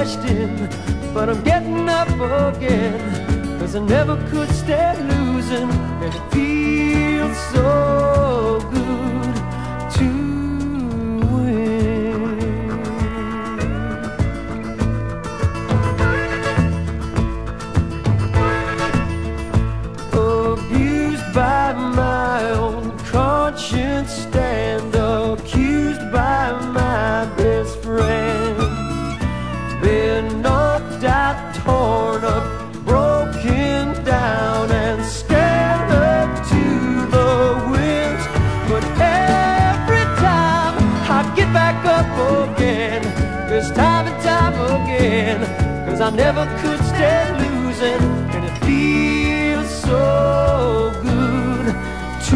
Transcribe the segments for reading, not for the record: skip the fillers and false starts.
question, but I'm getting up again, 'cause I never could stand losing, and it feels so good to win. Abused by my own conscience, stand accused by my best friend, been knocked out, torn up, broken down, and scattered to the winds. But every time I get back up again, 'cause time and time again, 'cause I never could stand losing, and it feels so good to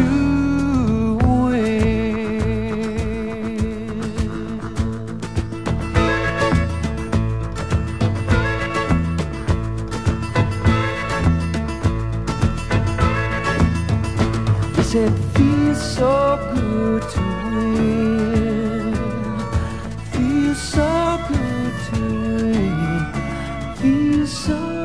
it feels so good to win. Feels so good to win. Feels so